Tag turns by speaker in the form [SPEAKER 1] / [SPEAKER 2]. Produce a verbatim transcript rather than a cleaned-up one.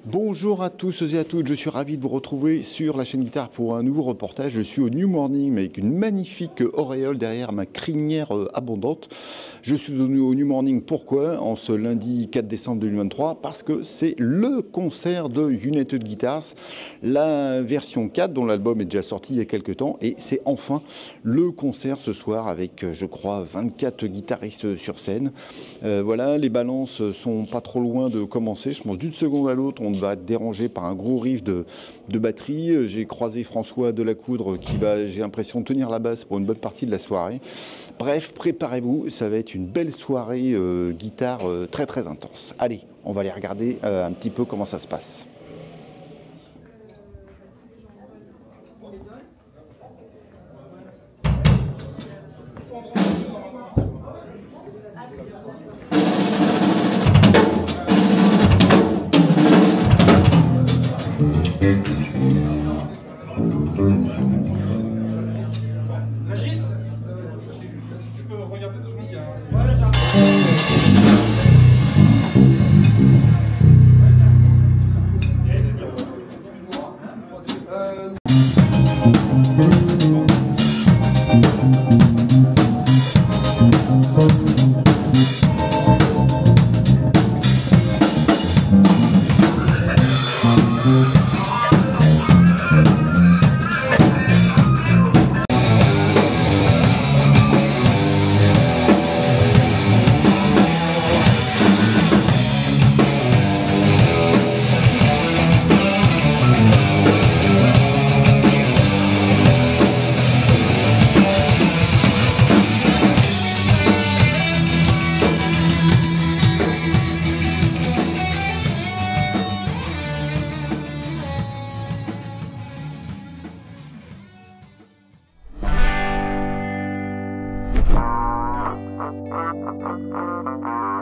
[SPEAKER 1] Bonjour à tous et à toutes, je suis ravi de vous retrouver sur la chaîne Guitare pour un nouveau reportage. Je suis au New Morning avec une magnifique auréole derrière ma crinière abondante. Je suis au New Morning, pourquoi? En ce lundi quatre décembre deux mille vingt-trois, parce que c'est le concert de United Guitars, la version quatre dont l'album est déjà sorti il y a quelques temps, et c'est enfin le concert ce soir avec, je crois, vingt-quatre guitaristes sur scène. Euh, voilà, les balances sont pas trop loin de commencer, je pense d'une seconde à l'autre, on va être dérangé par un gros riff de, de batterie. J'ai croisé François Delacoudre qui va, j'ai l'impression, tenir la basse pour une bonne partie de la soirée. Bref, préparez-vous, ça va être une belle soirée euh, guitare euh, très très intense. Allez, on va aller regarder euh, un petit peu comment ça se passe.
[SPEAKER 2] Régis, tu peux regarder deux secondes, il y a... Ouais, j'arrive.
[SPEAKER 3] Thank you.